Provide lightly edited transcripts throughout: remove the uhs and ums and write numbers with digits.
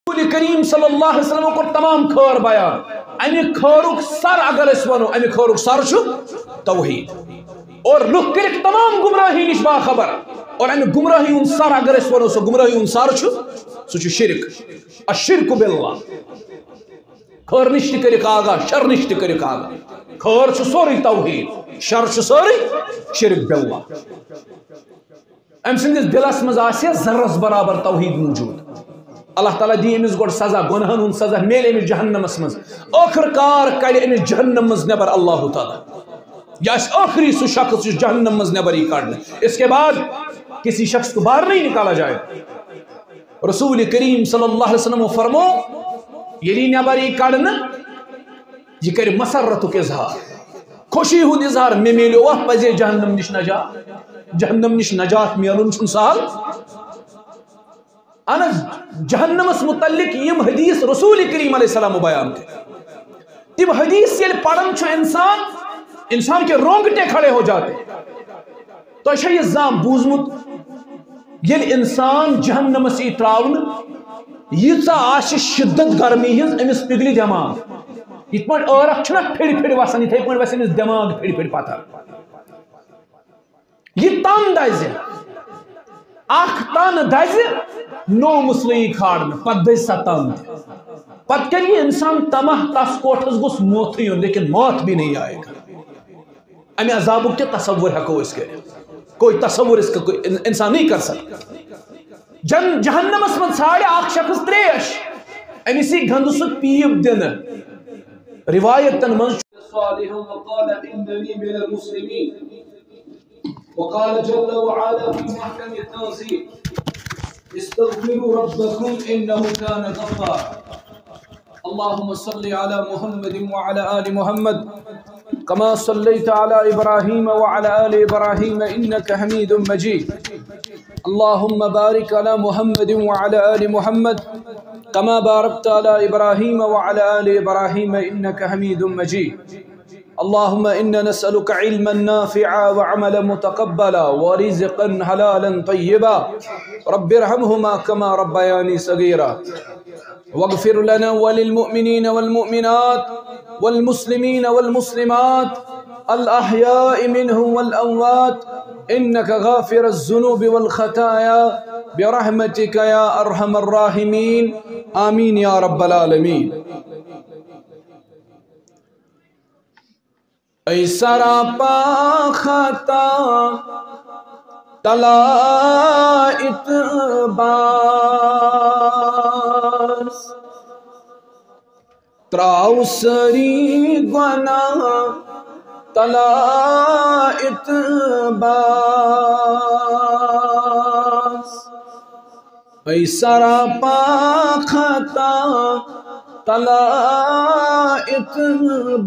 رسول کریم صلی اللہ علیہ وسلم کو تمام خیر بیان امی خیرک سر اگر اس ونو امی خیرک سر چھو توحید اور لوگ کرک تمام گمراہی نش باخبر اور امی گمراہی ان سر اگر اس ونو سو گمراہی ان سر چھو سو چھو شرک الشرک باللہ خیر نش کرک آگا شر نش کرک آگا خیر چھو سوری توحید شر چھو سوری شرک باللہ ام سندس دلس مز آسیا ذرس برابر توحید موجود اللہ تعالیٰ دی امس گوڑ سزا گناہن ہن سزا میل امس جہنمس مز آخر کار کڑ امس جہنم مز نبر اللہ تعالیٰ یا اس آخری سو شخص جو جہنم مز نبر ہی کاٹنا اس کے بعد کسی شخص کو باہر نہیں نکالا جائے رسول کریم صلی اللہ علیہ وسلم فرمو یلی نبر ہی کاٹنا یہ کر مسرت کے اظہار خوشی ہند اظہار میں میلو وہ پزے جہنم نش نجات میلن چھن سہل انا جہنمس متعلق یم حدیث رسول کریم علیہ السلام بیان تم حدیث یل پڑھن چھو انسان کے رونگٹے کھڑے ہو جاتے تو یہ زام بوزمت یل انسان جہنمس تراؤن ییژا آش شدت گرمی ہز امس پگلی دماغ یت پہ عرق چھنا پھڑ پھڑ وسان یتھے پہ وس امس دماغ پھڑ پھڑ پتہ یہ تن دز اخ تن دز نو مسلم کھاڑن پت دز سا تن پت کر یہ انسان تمہ تس کوٹھس گوس موت یون لیکن موت بھی نہیں آئے گا امی عذابک کے تصور ہکو اس کے کوئی تصور اس کا کوئی انسان نہیں کر سکتا جہنمس من ساڑے اخ شخص تریش امی سی گند سو پیب دن روایتن من صالح وقال انني من المسلمين وقال جل وعلا في محكم التنزيل استغفروا ربكم انه كان غفارا اللهم صل على محمد وعلى ال محمد كما صليت على ابراهيم وعلى ال ابراهيم انك حميد مجيد اللهم بارك على محمد وعلى ال محمد كما باركت على ابراهيم وعلى ال ابراهيم انك حميد مجيد اللهم إنا نسألك علما نافعا وعملا متقبلا ورزقا حلالا طيبا رب ارحمهما كما ربياني صغيرا واغفر لنا وللمؤمنين والمؤمنات والمسلمين والمسلمات الأحياء منهم والأموات إنك غافر الذنوب والخطايا برحمتك يا أرحم الراحمين آمين يا رب العالمين ای سراپا خطا تلا اتباس تراؤ سری گناہ تلا اتباس ای سراپا خطا تلا اتباس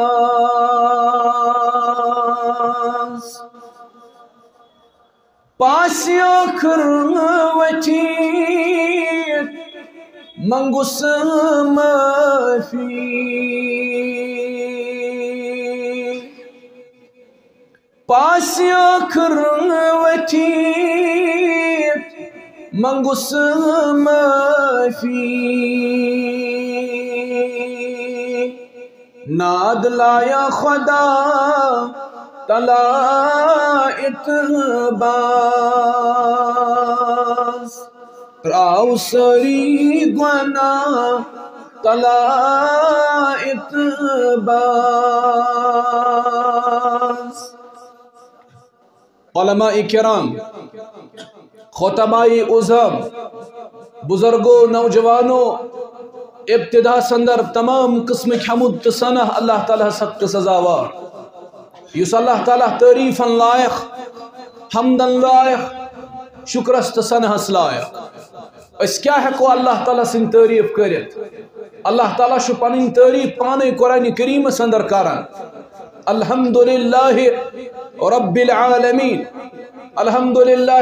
پاسی آخر وچیت منگس معافی پاسی آخر وچیت منگس معافی ناد لایا خدا تلا اتباس راو سری گناہ تلا اتباس علماء کرام خطبائی عظم بزرگوں نوجوانوں ابتدا سندر تمام قسم حمد تسنہ اللہ تعالیٰ سخت سزاوار یس اللہ تعالیٰ تعریفاً لائق حمدن لائق شکرس تسنہس لائق اس کیا ہے کو اللہ تعالیٰ سن تعریف کرت اللہ تعالیٰ شو پنن تعریف پانے قرآن کریم سندر کران الحمدللہ رب العالمین الحمدللہ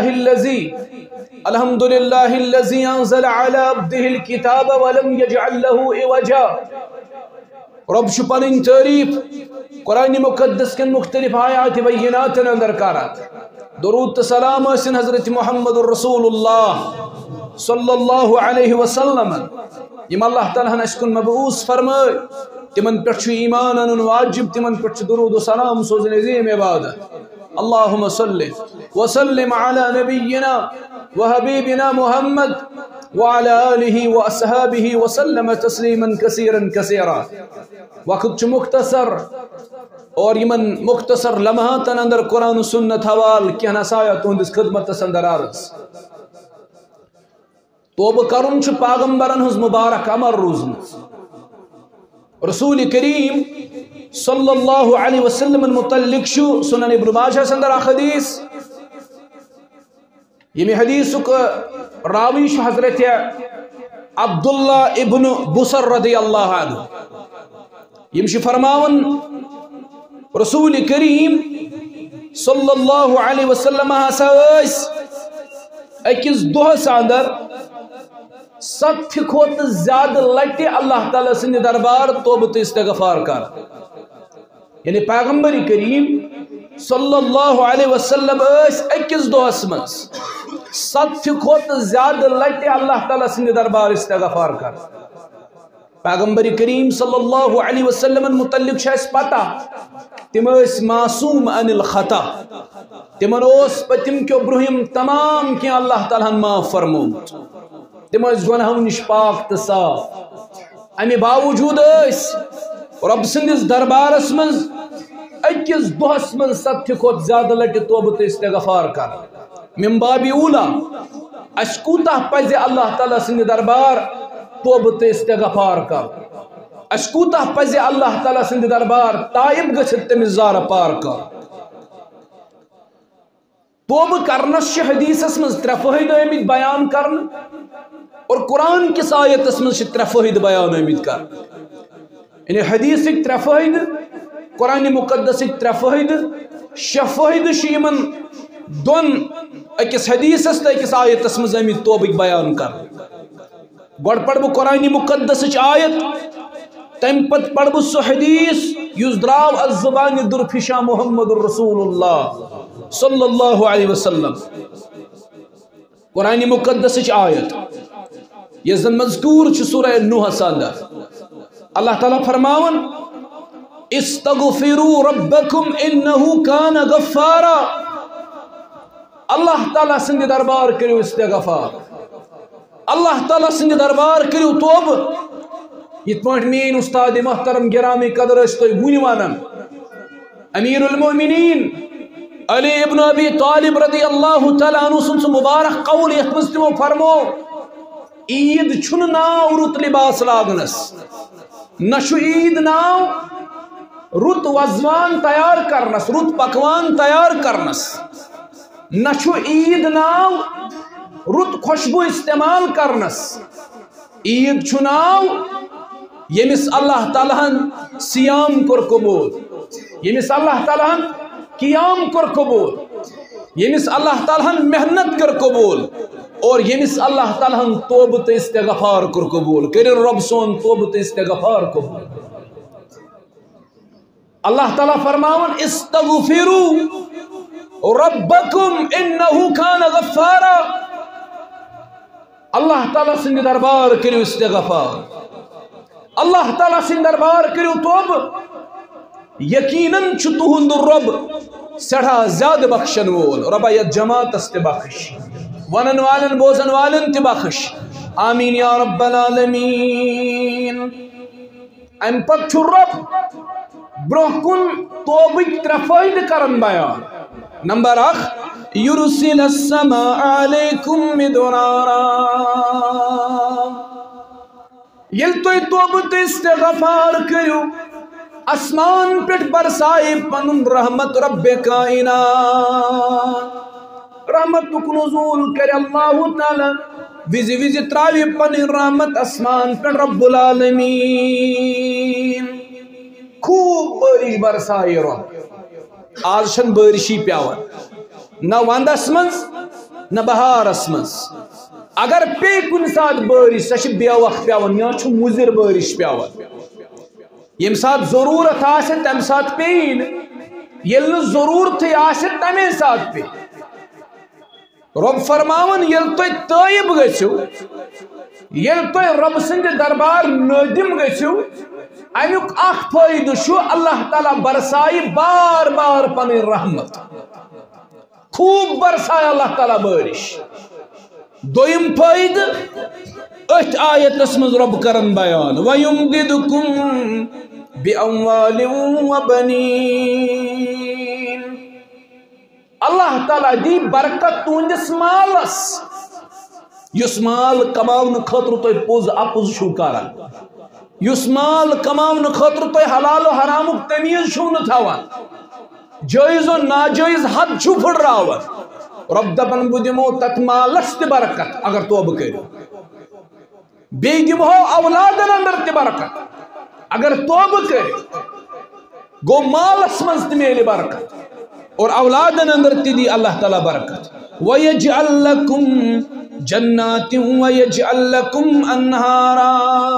الذي انزل على عبده الكتاب ولم يجعل له عوجا رب شو پنن تعریف قرآن مقدس کے مختلف آیات بینات اندر کارات درود سلام حسن حضرت محمد الرسول اللہ صلی اللہ علیہ وسلم یم اللہ تعالیٰ اسکن مبعوث فرمائے تمن پہ ایمان ان واجب تمن پہ درود و سلام سوزن عظیم عبادت اللہم صلی وسلم علی نبینا وحبیبنا محمد وعلى آله وأصحابه وسلم تسلیما کثیرا کثیرا وقت مختصر اور یمن مختصر لمحاتن اندر قرآن و سنت حوال کیا نسایا تہندس خدمت اندر عرض توبہ کرن چھ پیغمبرن ہز مبارک امر روزن رسول کریم صلی اللہ علیہ وسلم متعلق شو سنن ابن ماجہ اندر حدیث یہ حدیث راوی شو حضرت عبداللہ ابن بصر رضی اللہ عنہ یہ فرماون رسول کریم صلی اللہ علیہ وسلم اکس دہس اندر 7 کھوت زیادہ لٹہ اللہ تعالیٰ سند دربار توبہ تو استغفار کر یعنی پیغمبر کریم صلی اللہ علیہ وسلم اکس دہس من 7 کھوت زیادہ لٹہ اللہ تعالیٰ سند دربار استغفار کر پیغمبر کریم صلی اللہ علیہ وسلم متعلق شاید پتہ تم معصوم عن الخطا تمن پتم کیو برہم تمام کی اللہ تعالیٰ معاف فرموت تم گناہوں نش پاک تو صاف امہ باوجود رب سندس دربارس من اکس دہس من 7 کھوت زیادہ لٹہ توبہ تو استغفار کر من باب اولا اس کوتاہ پزِ اللہ تعالیٰ سند دربار توبہ تو استغفار کر اس کوتاہ پزِ اللہ تعالیٰ سند دربار تائب گژھِتھ تمس زارہ پار کر توبہ کرنس حدیثس من 3 فائدہ آمت بیان کرن اور قرآن کس آیتس من 3 فائدہ بیان آمت کر یعنی حدیث 3 فائدہ قرآن مقدس 3 فائدہ 6 فائدہ یمن دون اکس حدیثس تو اکس آیتس من آمت توبہ بیان کر گوڑ پڑھ بہ قرآن مقدس آیت تم پت پڑھ بہ سو حدیث یس دراو از زبان درفشاں محمد رسول اللہ صلی اللہ علیہ وسلم قرآن مقدس آیت یہ زن مذکور چھ سورہ نوح اندر اللہ تعالیٰ فرماون استغفروا ربکم انہو کان غفارا اللہ تعالیٰ سند دربار کریو استغفار اللہ تعالیٰ سند دربار کریو توبہ یہ پانٹ مین استاد محترم گرامی قدر اس تو گونی وانم امیر المؤمنین علی ابن ابی طالب رضی اللہ تعالیٰ عنہ سن مبارک قول یتمستمو فرمو عید چھن ناو رت لباس لاگنس نشو عید ناو رت وزوان تیار کرنس رت پکوان تیار کرنس نشو عید ناو رت خوشبو استعمال کرنس عید چھناو یمس اللہ تعالیٰ سیام کر قبول یمس اللہ تعالیٰ قیام کر قبول یمس اللہ تعالیٰ محنت کر قبول اور یمس اللہ تعالیٰ توبہ تو استغفار کر قبول کر رب سون توبہ تو استغفار قبول اللہ تعالیٰ فرماون استغفروا ربکم انہو کان غفارا اللہ تعالیٰ سند دربار کریو استغفار اللہ تعالیٰ سند دربار کریو توبہ یقیناً چھ تہند رب سڑھا زیادہ بخشن وول ربا یا جماعت است بخش ونن والن بوزن والن تی بخش آمین یا رب العالمین ام پت چھ رب برہ کن توبہ 3 فائدہ کرن بیان نمبر 1 یرسل السماء علیکم مدرارا یل تو توبہ تو استغفار کریو اسمان پٹ برسائی پنن رحمت رب کائنات رحمت نزول کر اللہ تعالی وزی وزی تراوی پنن رحمت اسمان پٹ رب العالمین خوب بارش برسائی رب آج شن بارشی پیاون نہ وندس منز نہ بہارس منز اگر پی کن سات بارش سہ بے وقت پیاون یا چھ مضر بارش پیاون یم سات ضرورت آسے تم سات پین یل ضرورت آسے تمے سات پی رب فرماون یل تو طیب گژھو یل تو رب سند دربار نادم گژھو امیک اخ فائدہ چھو اللہ تعالیٰ برسائی بار بار پن رحمت خوب برسائے اللہ تعالیٰ بارش دویم فائدہ ات آیت اسمز رب کرن بیان وَيُمْدِدُكُمْ بِأَمْوَالٍ وَبَنِينَ اللہ تعالیٰ دی برکت تُہندس مالس یس مال کماون خاطر تو پوز اپوز شو کران یس مال کماون خاطر تو حلال و حرام تمیز شو نہ تھاوان جائز و ناجائز حد چھو پھڑراون رب دپن بہ دمو تت مالس تہ برکت اگر توبہ کرو بی دمو اولادن اندر تہ برکت اگر توبہ کرو گو مالس منز تہ میلہِ برکت اور اولادن اندر تہ دی اللہ تعالیٰ برکت وَيَجْعَلْ لَكُمْ جَنَّاتٍ وَيَجْعَلْ لَكُمْ أَنْهَارًا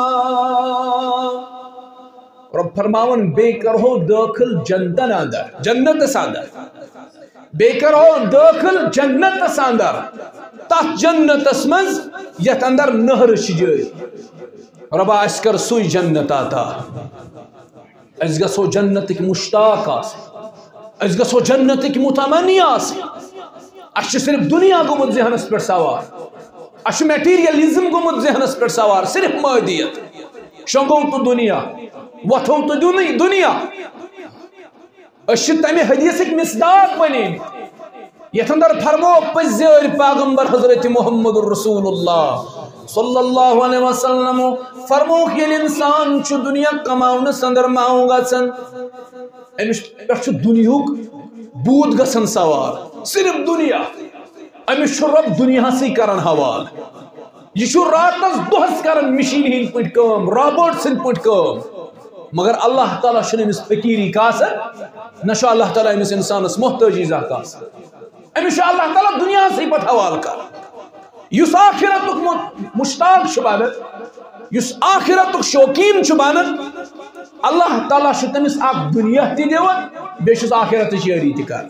رب فرماون بے کرو داخل جنتن اندر جنت اندر بے کرو داخل جنت اندر تات جنت اسمز یت اندر نہر شجائے ربا اس کر سوئی جنت آتا اس گسو جنت کی مشتاق آس اس گسو جنت کی متمنی آس اس صرف دنیا گمت ذہنس پر سوار اس میٹیریلزم گمت ذہنس پر سوار صرف مادیت شنگو تو دنیا وتھو تو دنیا اس تمہ حدیث مصداق بنی یت اندر فرمو پزیر پیغمبر حضرت محمد رسول اللہ صلی اللہ علیہ وسلم فرمو کہ انسان چھ دنیا کماونس اندر ماؤں گژھن امس پہ دنیاک بود گژھن سوار صرف دنیا امس رب دنیا سی کران حوال یہ راتس دہس کران مشین ہند پٹ کام رابرٹ سند پٹ کام مگر اللہ تعالیٰ چھنہ امس فقیری کاسن نہ اللہ تعالیٰ امس انسانس محتاجی زہ کاسن امس اللہ تعالیٰ دنیا سی پت حوال کر یس آخرتک مشتاق بنان یس آخرتک شوقین بنان اللہ تعالیٰ تمس اخ دنیا تہ دان بیس آخرت یاری تہ کر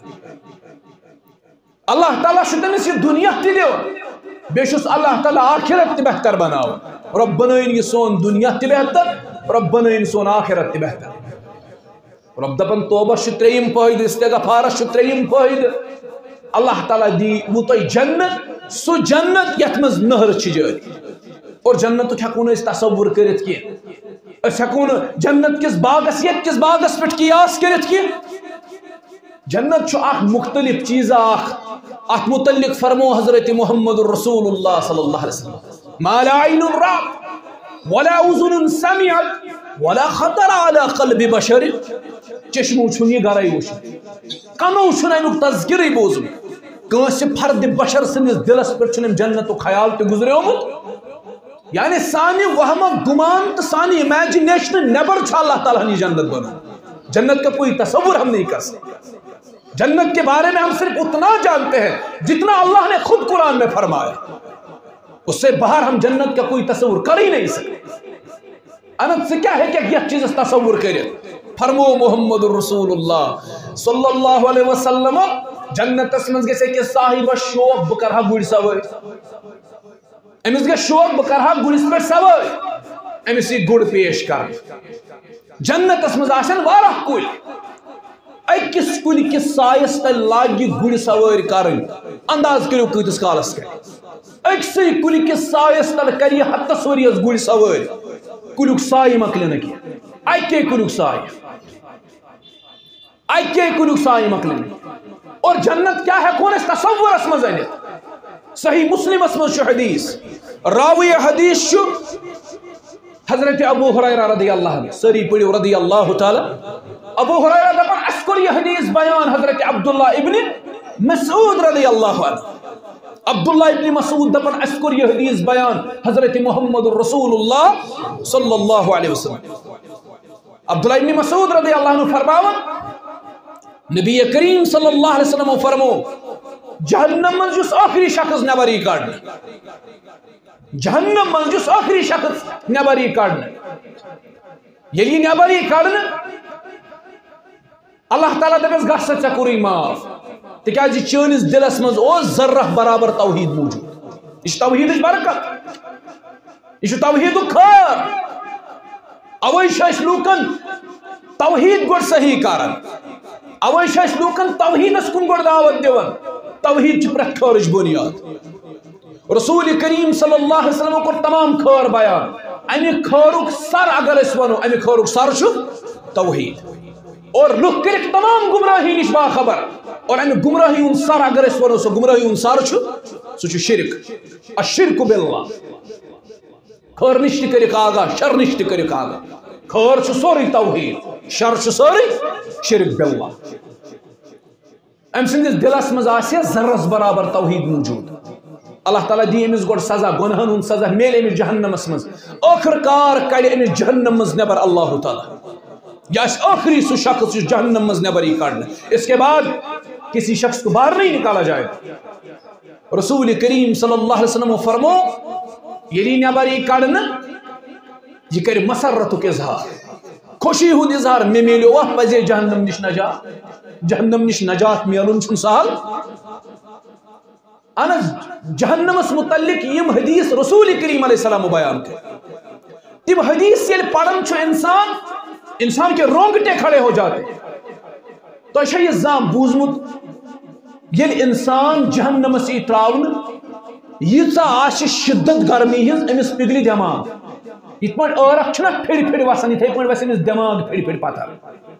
اللہ تعالیٰ تمس یہ دنیا تہ دان بیس اللہ تعالیٰ آخرت تہ بہتر بناو رب بنائن یہ سون دنیا تہ بہتر رب بنائن سون آخرت تہ بہتر رب دپن توبہ تریم فائدہ استغفارس تریم فائدہ اللہ تعالیٰ دی وہ تہ جنت سو جنت یت مز نہر جاری اور جنت ہیکو نہ تصور کرت کی ہیکو نہ جنت کس باغس یت کس باغس پہ قیاس کرت کی جنت اخ مختلف چیز ات متعلق فرمو حضرت محمد رسول اللہ صلی اللہ علیہ وسلم ما لا عین رأت ولا اذن سمعت ولا خطر على قلب بشر چشمو چھن یہ گرائی وچھ کنو چھن امیک تذکرے بوزم کانس فرد بشر سندس دلس پہ چھن جنت خیال تہ گزریومت یعنی سانی وہم گمان تو سانی امیجنیشن نیبر چھ اللہ تعالیٰ نے جنت بنا جنت کا کوئی تصور ہم نہیں کر سکتے جنت کے بارے میں ہم صرف اتنا جانتے ہیں جتنا اللہ نے خود قرآن میں فرمایا اس سے باہر ہم جنت کا کوئی تصور کر ہی نہیں سکتے انت سے کیا ہے کہ یہ چیز تصور کرے فرمو محمد رسول اللہ صلی اللہ علیہ وسلم جنت اسمنز گسے کہ صاحب شوق بکرہا گوڑ سوائے امس گے شوق بکرہا گوڑس پر سوائے امس یہ گوڑ پیش کر جنت اسمنز آسن وارہ کل اکس کل کس سائس تل لاگی گوڑ سوائے کرن انداز کریو کتس کالس کر اکسی کل کس سائس تل کری حتس وریس گوڑ سوائے کلک سائی مکلن کی اکی کلک سائی مکلن اور جنت کیا ہے کون اس تصور اسمز انت صحیح مسلم اسمز شو حدیث راوی حدیث شو حضرت ابو ہریرہ رضی اللہ عنہ سری پڑھو رضی اللہ تعالی ابو ہریرہ دپن اسکر یہ حدیث بیان حضرت عبداللہ ابن مسعود رضی اللہ عنہ عبداللہ ابن مسعود دپن اسکر یہ حدیث بیان حضرت محمد رسول اللہ صلی اللہ علیہ وسلم عبداللہ ابن مسعود رضی اللہ عنہ فرماون نبی کریم صلی اللہ علیہ وسلم فرمو جہنم من جس آخری شخص نبری کارڈ جہنم من جس آخری شخص نبری کارڈ یلی نبری کارڈ اللہ تعالیٰ دپس گژھ ژےٚ کوٚرُے معاف تِکیٛازِ چٲنِس دِلس منٛز اوس ذرہ برابر توحید موجود. یہ توحیدٕچ برکت، یہ توحیدُک خٲر. اوے چھِ أسۍ لوٗکن توحید گۄڈٕ صحیح کران، اوے چھِ أسۍ لوٗکن توحیدس کُن گۄڈٕ دعوت دِوان. توحید چھِ پرٛٮ۪تھ خٲرٕچ بُنیاد. رسول کریم صلی اللہ علیہ وسلم کوٚر تمام خٲر بیان. امہِ خٲرُک سر اگر أسۍ وَنو، امہِ خٲرُک سر چھُ توحید. اور لُکھ کٔرِکھ تمام گمراہی نِش باخبر، اور امہِ گمراہی ہُنٛد سر اگر أسۍ وَنو، سُہ گمراہی ہُنٛد سر چھُ، سُہ چھُ شرک. الشرک باللہ. خٲر نِش تہِ کٔرِکھ آگاہ، شر نِش تہِ کٔرِکھ آگاہ. خٲر چھُ سورُے توحید، شر چھُ سورُے شرک باللہ. أمۍ سٕنٛدِس دِلس منٛز آسہِ ذرس برابر توحید موجود. اللہ تعالیٰ دی أمِس گۄڈٕ سزا، گۄنہن ہُنٛد سزا میلہِ أمِس جہنمس منٛز. ٲخٕر کار کڑِ أمِس جہنم منٛز نٮ۪بر اللہ تعالیٰ. یہ آسہِ ٲخری سُہ شخص یُس جہنم منٛز نٮ۪بر یی کڑنہٕ. اس کے بعد کسی شخص کو باہر نہیں نکالا جائے. رسول کریم صلی اللہ علیہ وسلم فرمو ییٚلہِ یہِ نٮ۪بر یی کڑنہٕ یہِ کرِ مسرتُک اظہار، خوشی ہُنٛد اظہار. مےٚ میلیو اَتھ پزے جہنم نِش نجات. جہنم نِش نجات میلُن چھُنہٕ سہل. اہن حظ جہنمس متعلق یم حدیث رسول کریم علیہ السلام بیان کر، تم حدیث ییٚلہِ پڑھان چھُ انسان کے رونگٹے کھڑے ہو جاتے. تو چھا یہ زام بوزمت ییٚلہِ انسان جہنمس یی تراونہٕ ییٖژاہ آسہِ شدت گرمی ہٕنٛز أمِس پِگلہِ دٮ۪ماغ. یِتھ پٲٹھۍ ٲرکھ چھُنہ پھِرِ پھِرِ وسان، یِتھے پٲٹھۍ وسہِ أمِس دٮ۪ماغ پھِرِ پھِرِ پتھر.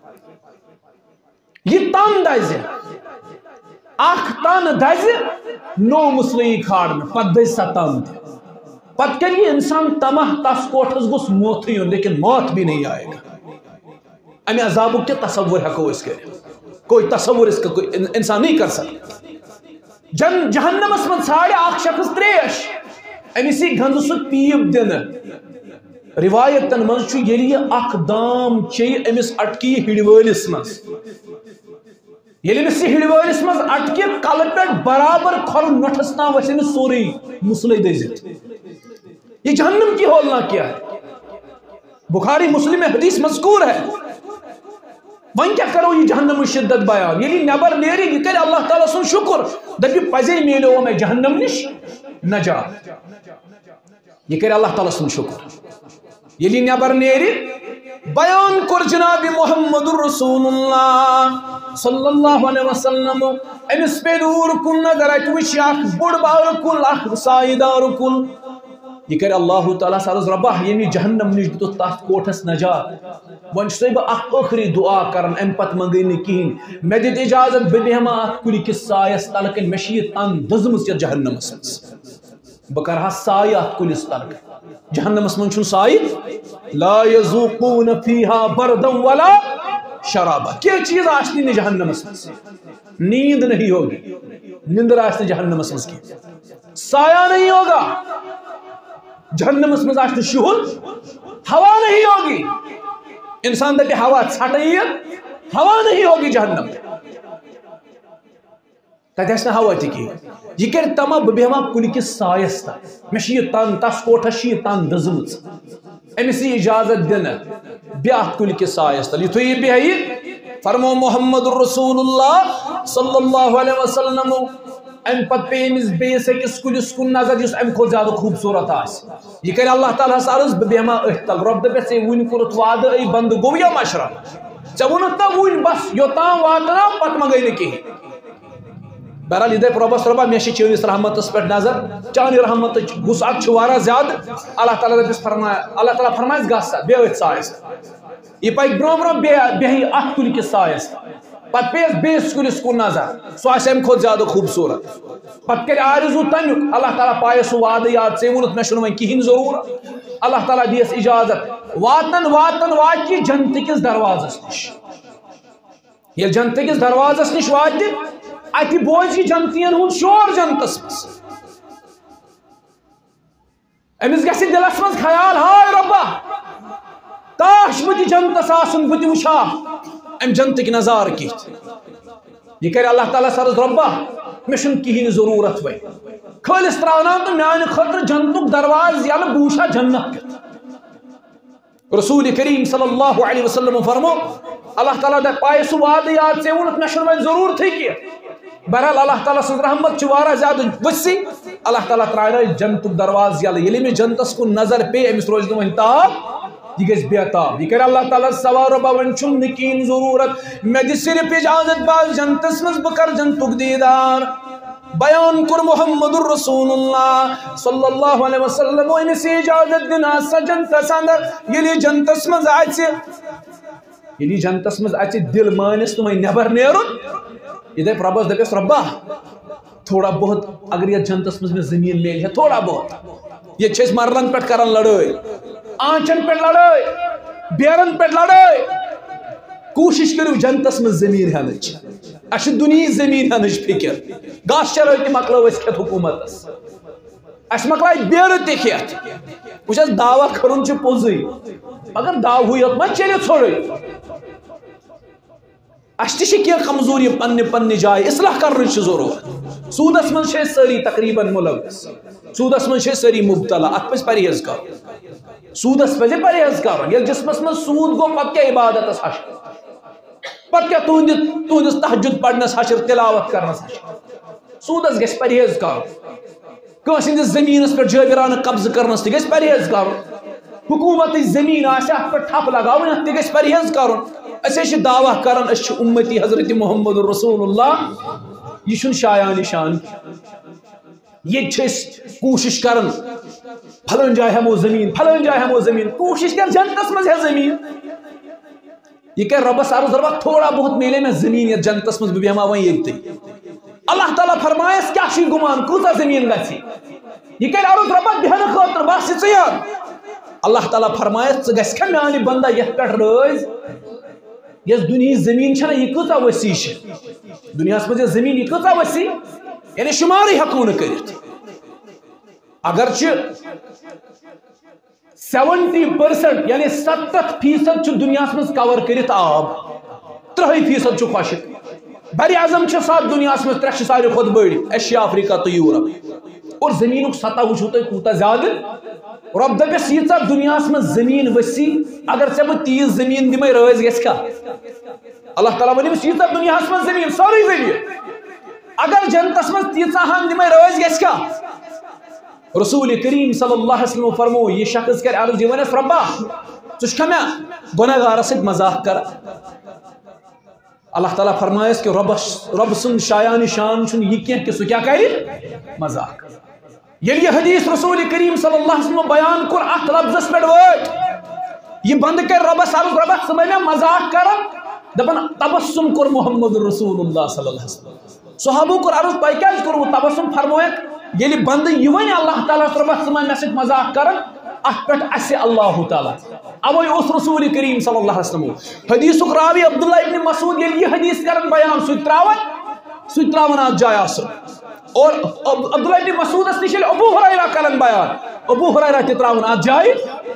یہِ تن دزِ، اکھ تن دزِ نو مسلئی کھارنہٕ، پتہٕ دزِ سۄ تن تہِ. پتہٕ کر یہ انسان تمہ تس کوٹھس گوٚژھ موتھٕے یُن، لیکن موت بھی نہیں آئے گا. امہِ عذابُک کیٛاہ تصور ہٮ۪کو أسۍ کٔرِتھ؟ کوئی تصور انسان نہیں کر سکتا. جہنمس منٛز ژھانڈِ اکھ شخص تریش، أمِس یی گنٛدٕ سُہ پیٖپ دِنہٕ. روایتن منٛز چھُ ییٚلہِ یہِ اکھ دام چیٚیہِ أمِس اٹکی ہِڑِ وٲلِس منٛز، ییٚلہِ أمِس یہِ ہِڑِ وٲلِس منٛز اٹکہِ کلہٕ پٮ۪ٹھ برابر کھۄرٕ نۄٹھس تام وسہِ أمِس سورُے مسلے دٔزِتھ. یہ جہنم کی ہولنا کیا ہے؟ بخاری مسلم میں حدیث مذکور ہے. وۄنۍ کیٛاہ کرو یہ جہنم شدت بیان؟ ییٚلہِ نٮ۪بر نیرِ یہِ کرِ اللہ تعالیٰ سُنٛد شُکر، دپہِ پزے میلیو مےٚ جہنم نِش نجات. یہ کرِ اللہ تعالیٰ سُنٛد شُکر. ییٚلہِ نٮ۪بر نیرِ بیان کوٚر جناب محمد رسول اللہ صلی اللہ علیہ وسلم. أمِس پے دوٗر کُن نظر، اَتہِ وٕچھِ اکھ بوٚڑ بارٕ کُل، اکھ سایہِ دار کُل. یہ کرِ اللہ تعالیٰ سرس ربہ ییٚمہِ جہنم نِش دِتُتھ تتھ کوٹھس نجات. وۄنۍ چھُسے بہٕ اکھ ٲخری دعا کران، امہِ پتہٕ منگے نہٕ کِہیٖنۍ. مےٚ دِتھ اجازت بہٕ بیہمہ اتھ کُلہِ کِس سایس تلہٕ کَنۍ. مےٚ چھِ یہِ تن دٔزمٕژ یتھ جہنمس منٛز، بہٕ کرٕ ہا سایہِ اتھ کُلِس تلہٕ کَنۍ. جہنمس منٛز چھُنہٕ سایہِ. لا یذوقون فیہا بردا ولا شرابا. کینٛہہ چیٖز آسہِ نہٕ جہنمس منٛز. نیند نہیں ہوگی، نندر آسہِ نہٕ جہنمس منٛز کینٛہہ. سایہ نہیں ہوگا جہنمس منٛز، آسہِ نہٕ شُہُل. ہوا نہیں ہوگی. انسان دپہِ ہوا ژھٹہٕ یِیہِ، ہوا نہیں ہوگی جہنم. تتہِ آسہِ نہٕ ہوا تہِ کِہیٖنۍ. یہِ کرِ تمام بہٕ بیہمہ کُلہِ کِس سایس تل. مےٚ چھِ یہِ تن، تس کوٹھس چھِ یہِ تن دٔزمٕژ. أمِس یی اجازت دِنہٕ بیٚیہِ اتھ کُلہِ کِس سایس تل. یِتھُے یہِ بیٚہہِ فرمو محمد رسول اللہ صلی اللہ علیہ وسلم. امہِ پتہٕ پیٚیہِ أمِس بیٚیِس أکِس کُلِس کُن نظر یُس امہِ کھۄتہٕ زیادٕ خوٗبصوٗرت آسہِ. یہِ کرِ اللہ تعالیٰ ہس عرض بہٕ بیہمہ أتھۍ تل. رۄب دپٮ۪س ہے وُنہِ کوٚرُتھ وعدٕ، اے بنٛدٕ گوٚو یا مشرا، ژےٚ ووٚنُتھ نہ وُنہِ بس یوٚتام واتناو پتہٕ منگے نہٕ کِہیٖنۍ. بہرحال یہِ دپہِ رۄبس رۄبا مےٚ چھِ چٲنِس رحمتس پٮ۪ٹھ نظر، چانہِ رحمتٕچ وُسعت چھِ واریاہ زیادٕ. اللہ تعالیٰ دپٮ۪س اللہ تعالیٰ فرمایس گژھ سا بیٚیہِ أتھۍ سایس. یہِ پکہِ برونٛہہ برونٛہہ بیٚہہِ اتھ کُلہِ کِس سایس. پتہٕ پیٚیس بیٚیِس کُلِس کُن نظر، سُہ آسہِ امہِ کھۄتہٕ زیادٕ خوٗبصوٗرت. پتہٕ کرِ آرزوٗ تمیُک. اللہ تعالیٰ پایس سُہ وعدٕ یاد، ژےٚ ووٚنُتھ مےٚ چھُنہٕ وۄنۍ کِہیٖنۍ ضروٗرت. اللہ تعالیٰ دِیس اجازت. واتن واتہِ یہِ جنتہٕ کِس دروازس نِش. ییٚلہِ جنتہٕ کِس دروازس نِش واتہِ اتہِ بوزِ یہِ جنتِین ہُنٛد شور جنتس منٛز. أمِس گژھِ دِلس منٛز خیال، ہاے رۄبا کاش بہٕ تہِ جنتس آسُن، بہٕ تہِ وٕچھِ ہا امہِ جنتٕکۍ نظارٕ کِتھ. یہِ کرِ اللہ تعالیٰ سرس رۄبا مےٚ چھُنہٕ کِہیٖنۍ ضروٗرت وۄنۍ، خٲلِص تراوناو تہٕ میانہِ خٲطرٕ جنتُک دروازٕ یلہٕ، بہٕ وٕچھِ ہا جنت کِتھ. رسول کریم صلی اللہ علیہ وسلم فرمو اللہ تعالیٰ دے پائے سو وعدہ یاد سے وونت مے چھن ضرور تھی کہ بہرحال اللہ تعالیٰ سن رحمت چوارا زیادہ وسیع اللہ تعالیٰ ترائے جنت دروازہ یل یلی میں جنتس کو نظر پے امس روز نہ تاب یہ گھس بےتاب یہ کر اللہ تعالیٰ سوار بون چھم نکین ضرورت میں دِ صرف اجازت باز جنتس مز بکر جنتک دیدار بیان کر محمد الرسول اللہ صلی اللہ علیہ وسلم امس اجازت دنا سا جنتس اندر یلی جنتس مز یلی جنتس مز دل مانس تمہیں نبر نیرن یہ دے ربس دپس ربا تھوڑا بہت اگر یہ جنتس مز میں زمین میل ہے تھوڑا بہت یہ چھس مرلن پٹ کرن لڑائی آنچن پٹ لڑائی بیرن پٹ لڑائی کوشش کرو جنتس مز زمین ہنچ اش دنیا زمین ہنچ فکر گاس چرٲے مکلو اس کھت حکومت اس مکلائی بیر تہ کھت وچ دعوی کرن چھ پوزی اگر دعوی یت ما چلے چھوڑے اس تہ کی کمزوری پنہ جائے اصلاح کرن چھ ضرورت سودس من چھ ساری تقریبا ملوث سودس من چھ ساری مبتلا ات پس پرہیز کر سودس پزِ پرہیز کر یل جسمس من سود گو پتہ کیا عبادت حشر پتہ کیا تہندس تہجد پڑھنس حشر تلاوت کرنس حشر سودس گژھِ پرہیز کر کٲنٛسہِ ہٕنٛدِس زٔمیٖنس پٮ۪ٹھ جٲبِرانہٕ قبضہٕ کرنس تہِ گژھِ پرہیز کرُن حکوٗمتٕچ زٔمیٖن آسہِ اتھ پٮ۪ٹھ ٹھپ لگاوٕنۍ اتھ تہِ گژھِ پرہیز کرُن أسۍ چھِ دعویٰ کران أسۍ چھِ اُمتی حضرت محمد رسول اللہ یہ چھُنہٕ شایان شان یہ چھِ أسۍ کوٗشش کران پھلٲنۍ جایہِ ہٮ۪مو زٔمیٖن پھلٲنۍ جایہِ ہٮ۪مو زٔمیٖن کوٗشش کر جنتس منٛز ہے زٔمیٖن یہ کر ربس عرض ربا تھوڑا بہت میلے میں زمین یتھ جنتس مز بہ بیہما وۄنۍ ییٚتہِ اللہ تعالیٰ فرمایس کیا چھ گمان کۭژاہ زمین گژھِ یہ کر عرض ربا بیہنہٕ خٲطرٕ بس ژٕ یاد اللہ تعالیٰ فرمایس ژٕ گژھکھا میانہِ بندا یتھ پٮ۪ٹھ رٲزۍ یس دنیا زمین چھنا یہ کۭژاہ وسیع چھ دنیاہس مز یہ زمین یہ کۭژاہ وسیع یعنی شمارے ہٮ۪کو نہٕ کٔرِتھ اگرچہ 70% یعنی 70% چھ دنیاہس مز کور کرت آب 30% چھ خۄشک بر اعظم چھ ساتھ دنیاہس مز ترٛےٚ چھِ ساروی کھۄتہٕ بٔڑۍ ایشیا افریقہ تو یورپ اور زمینک سطح وٕچھو تُہۍ کوٗتاہ زیادٕ رب دپس ییٖژاہ دنیاہس مز زمین وسیع اگر ژےٚ بہٕ تیٖژ زمین دِمے رٲزۍ گژھکھا اللہ تعالیٰ ونیٚمس ییٖژاہ دنیاہس مز زمین سورُے زمین اگر جنتس مز تیٖژاہ ہن دِمے رٲزۍ گژھکھا رسول کریم صلی اللہ علیہ وسلم فرمو یہ شخص کر عرض یہ ونس ربا ژٕ چھُکھا مےٚ گۄنہگارس سۭتۍ مزاق کر اللہ تعالیٰ فرمایس کہ رب سن شایان شان چھُنہٕ یہِ کینٛہہ کہ سُہ کیٛاہ کرِ مزاق ییٚلہِ یہ حدیث رسول کریم صلی اللہ علیہ وسلم بیان کوٚر اتھ لفظس پٮ۪ٹھ وٲتۍ یہ بند کر ربس عرض ربا ژٕ مےٚ مزاق کران دپان تبسم کوٚر محمد رسول اللہ صلی اللہ علیہ وسلم صحابو کوٚر عرض تۄہہِ کیٛازِ کوٚروٕ تبسم فرمویکھ ییٚلہِ بندٕ یہِ وَنہِ اللہ تعالیٰ ربا ژٕ مےٚ سۭتۍ مزاق کران اتھ پٮ۪ٹھ اسہِ اللہ تعالیٰ اوے اوس رسول کریم صلی اللہ علیہ وسلم حدیثک راوی عبداللہ ابن مسعود ییٚلہِ یہ حدیث کران بیان سُہ تراوان اتھ جایہِ آسُن اور عبداللہ ابن مسعودس نش ییٚلہِ ابو ہریرہ کران بیان ابو ہریرہ تہِ تراوان اتھ جایہِ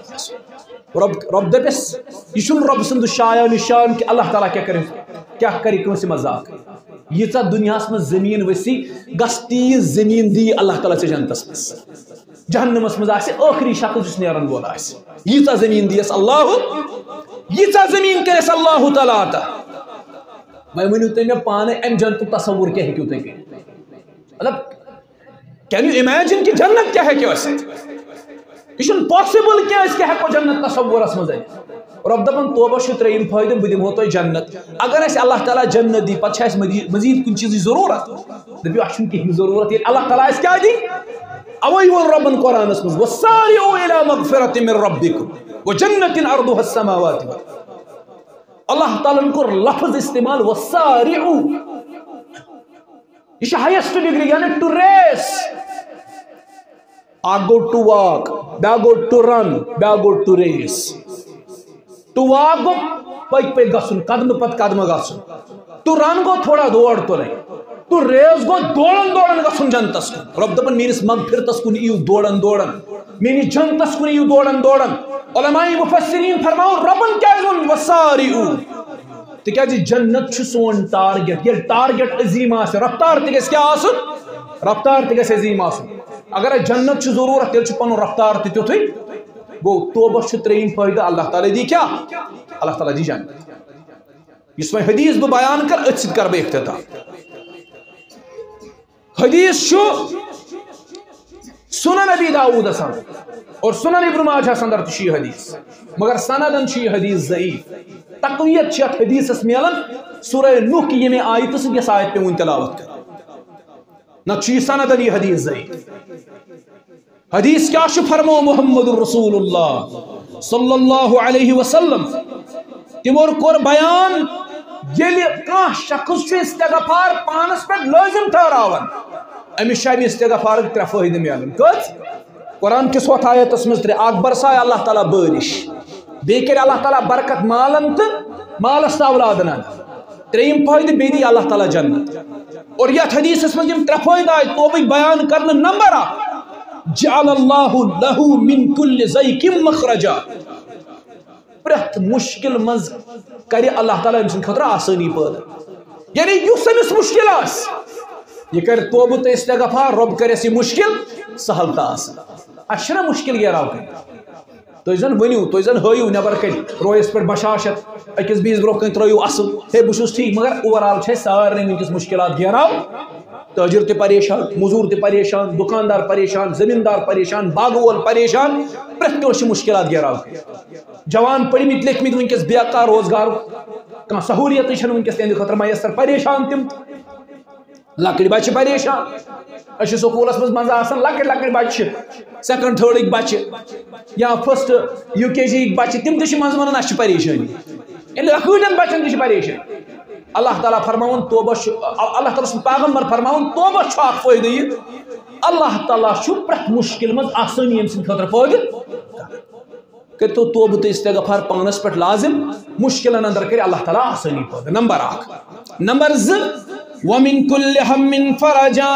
رب دپس یہ چھُنہٕ رب سُنٛد شایان شان کہ اللہ تعالیٰ کیٛاہ کرِ کٲنٛسہِ مزاق ییٖژاہ دنیاہس مز زمین وسیع گژھ تیٖژ زمین دی اللہ تعالیٰ ژےٚ جنتس مز جہنمس مز آسہِ ٲخری شخص یُس نیرن وول آسہِ ییٖژاہ زمین دیس اللہ ییٖژاہ زمین کرس اللہ تعالیٰ عطا وۄنۍ ؤنِو تُہۍ مےٚ پانے امہِ جنتُک تصور کیٛاہ ہیٚکِو تُہۍ کٔرِتھ مطلب کین یو امیجن کہ جنت کیا ہیٚکہِ ٲسِتھ یہ چھُنہٕ پاسبل کینٛہہ أسۍ کیٛاہ ہٮ۪کو جنت تصورس منٛز أنِتھ رب دپان توبہ چھُ ترٛیٚیِم فٲیدٕ بہٕ دِمہو تۄہہِ جنت اگر اَسہِ اللہ تعالیٰ جنت دی پتہٕ چھِ اَسہِ مزیٖد کُنہِ چیٖزٕچ ضروٗرت دٔپِو اَسہِ چھُنہٕ کِہیٖنۍ ضروٗرت ییٚلہِ اللہ تعالیٰ اَسہِ کیٛاہ دی اوے ووٚن ربن قرآنس منٛز وَسارِعوٗ إِلَىٰ مَغْفِرَةٍ مِّن رَبِّكُمْ وَجَنَّةٍ عَرْضُهَا السَّمَاوَاتُ وَالْأَرْضُ اللہ تعالیٰ کوٚر لفظ استعمال وَسارِعوٗ یہ چھِ ہایسٹ ڈگری یعنی ٹو ریس اکھ گوٚو ٹو واک بیٛاکھ گوٚو ٹو رن بیٛاکھ گوٚو ٹو ریس ٹو واک گوٚو پٔکۍ پٔکۍ گژھُن قدمہٕ پتہٕ قدمہٕ گژھُن ٹو رن گوٚو تھوڑا دور تُلٕنۍ ٹو ریس گوٚو دوران دوران گژھُن جنتس کُن رب دپان میٲنِس مغفرتس کُن یِیِو دوران دوران میٲنِس جنتس کُن یِیِو دوران دوران علماء مفسرین فرماو ربن کیٛازِ ووٚن وَسارِعوٗ تِکیٛازِ جنت چھُ سون ٹارگیٹ ییٚلہِ ٹارگیٹ عظیٖم آسہِ رفتار تہِ گژھِ کیٛاہ آسُن رفتار تہِ گژھِ عظیٖم آسُن اگر اَسہِ جنت چھُ ضروٗرت تیٚلہِ چھُ پنُن رفتار تہِ تیُتھُے گوٚو توبہ چھُ ترٛیٚیِم فٲیدٕ اللہ تعالیٰ دی کیٛاہ اللہ تعالیٰ دی جنت اس میں حدیث بہ بیان کر ات سۭتۍ کر بہ اختتام حدیث شو سنن ابی داؤد اسان اور سنن ابن ماجہ اندر تہ یہ حدیث مگر سندن یہ حدیث ضعیف تقویت چھ حدیث اس میلن سورہ نوح کی یہ آیت سے یہ آیت پہ ون تلاوت کر نہ چھ سندن یہ حدیث ضعیف حدیث کیا چھ فرمو محمد رسول اللہ صلی اللہ علیہ وسلم تمور کور بیان یلی کانٛہہ شخص چھ استغفار پانس پہ لازم ٹھہراون امس چھ امہ استغفار ترے فائدہ ملن کت قرآن کس وقت آیتس مز ترے اکھ برسائے اللہ تعالیٰ بارش بیٚیہِ کرِ اللہ تعالیٰ برکت مالن تو مالس تو اولادن تریم فائدہ بیٚیہِ دی اللہ تعالیٰ جنت اور یتھ حدیثس مز یم ترے فائدہ آئے توبک بیان کرنے نمبر اکھ جعل اللہ له من كل ضيق مخرجا پرت مشکل مز کرے اللہ تعالیٰ امس خاطر آسانی پٲدٕ یعنی یُس أمِس مشکل آس یہ کر توبہ تو استغفار رب کرس یہ مشکل سہل تو آسان اچھا مشکل گیراو کر تھی زن ونیو تھی زن ہائیو نبر کن رویس پہ بشاشت اکس بیس برو کن ترو اصل ہے بہت ٹھیک مگر اوور آل سارے ونکس مشکلات گیراو تاجر تہ پریشان مزور تہ پریشان دکاندار پریشان زمیندار پریشان باغ وول پریشان پریت کانٛہہ مشکلات گیراو جوان پڑھمت لیکھمت ونکس بیکار روزگار کانٛہہ سہولیت ونکس تہند خاطر میسر پریشان تم لکڑ بچہ پریشان اچھے سکولس مز آسان لکڑ بچہ سیکنڈ تھرڈ بچہ یا فرسٹ یو کے جی بچہ تم تہ مز ونان اس پریشانی لکڑن بچن تہ پریشانی اللہ تعالیٰ فرماون توبہ اللہ تعالیٰ سن پیغمبر فرماون توبہ چھ اکھ فائدہ یہ اللہ تعالیٰ چھ پرت مشکل مز آسانی ام سند خاطر فائدہ کرتو توبہ تو استغفار پانس پہ لازم مشکلن اندر کر اللہ تعالیٰ آسانی پائدہ نمبر اکھ نمبر زٕ ومن كل هم فرجا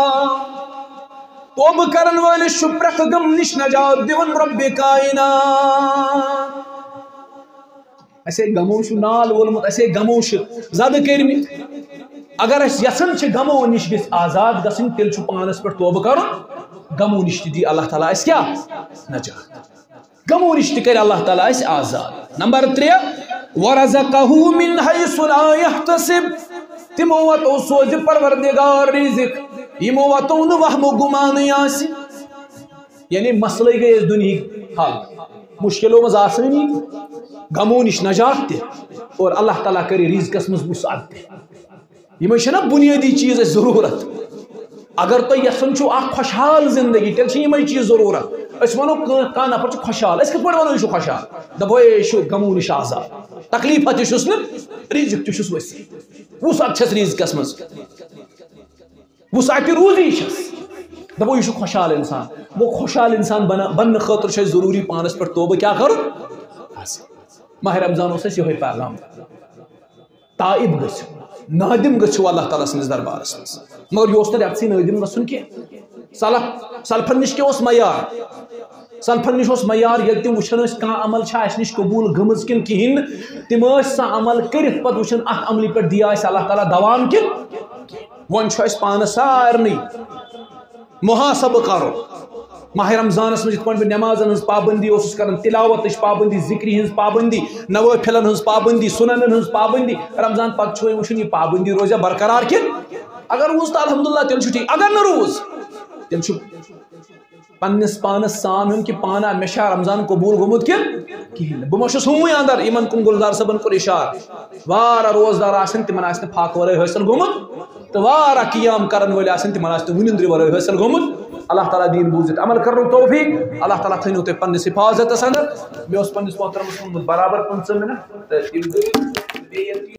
توبہ کرن والس پرت غم نش نجات دون رب کائنات اسے غموش نال وولمت اسے غموش زد کرمت اگر اس یسن چھ غمو نش گژھِ آزاد گژھن تیل چھ پانس پہ توبہ کرن غمو نش دی اللہ تعالیٰ اس کیا نجات غمو نش کر اللہ تعالیٰ اس آزاد نمبر 3 ورزقه من حيث لا يحتسب تمو واتو سوز پروردگار رزق یمو واتو نو وہم گمان یاسی یعنی مسئلہ گئی اس دنیا حل مشکلوں مز آسانی غمو نش نجات تہ اور اللہ تعالیٰ کرے رزقس مز وسعت تہ یہ چھنا بنیادی چیز ضرورت اگر تو یسن چھو اکھ خوشحال زندگی تیل چھ یہ چیز ضرورت اس ونو کانٛہہ نفر چھ خوشحال اس کتھ پٲٹھۍ ونو یہ چھُ خوشحال دپو یہ چھُ غمو نش آزاد تکلیفات تہ چھُس نہٕ رزق تہ چھُس وسیع وسعت چھس رزقس مز وسعت روزی چھس دپو یہ خوشحال انسان وہ خوشحال انسان بننے خاطر چھ ضروری پانس پہ توبہ کیا کرو ماہ رمضان اس یہ پیغام تائب گژھو نادم گژھو اللہ تعالیٰ سندس دربارس مز مگر یہ ریتسے نادم گھن کی سلفن نش کیا معیار سلفن نش معیار یل تم وچان کھانا عمل اس نش قبول گمز کن کہین تم سا عمل کرت پتہ وچان ات عمل پہ دیا اللہ تعالیٰ دوام کن ون پانس سارے محاسبہ کرو ماہ رمضانس مز یت پہ نمازن ہز پابندی کران تلاوت پابندی ذکری ہز پابندی نوافلن ہز پابندی سننن ہز پابندی رمضان پتہ وچن یہ پابندی روزہ برقرار کن اگر روز تو الحمدللہ تیل ٹھیک اگر نہ روز تیل پنس پانس سان ہم کہ پانا مشا رمضان قبول گومت کہین بہ مشس ہوئی اندر یمن کن گلزار صبن کور اشار وارہ روزدار آسن تمن آسن پھاک ورٲے حٲصِل گومت تو وارہ قیام کرن وٲلۍ آسن تمن آسن وُنِندرِ ورٲے حٲصِل گومت اللہ تعالیٰ دین بوزت عمل کرنُک توفیق اللہ تعالیٰ تھٲینو تُہۍ پننِس حفاظتس اندر مےٚ اوس پننِس محترمس ووٚنمُت برابر 15 منٹ